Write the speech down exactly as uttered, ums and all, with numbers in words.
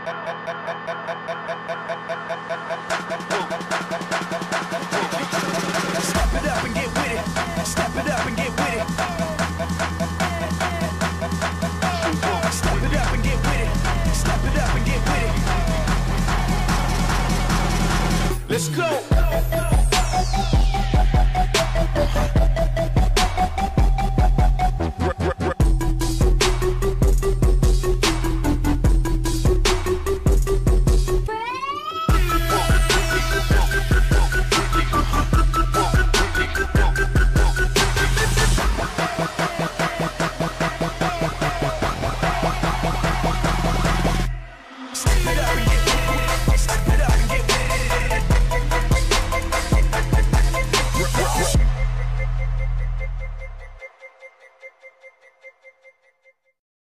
Step it up and get with it. Step it up and get with it. Step it up and get with it. Step it up and get with it. Let's go.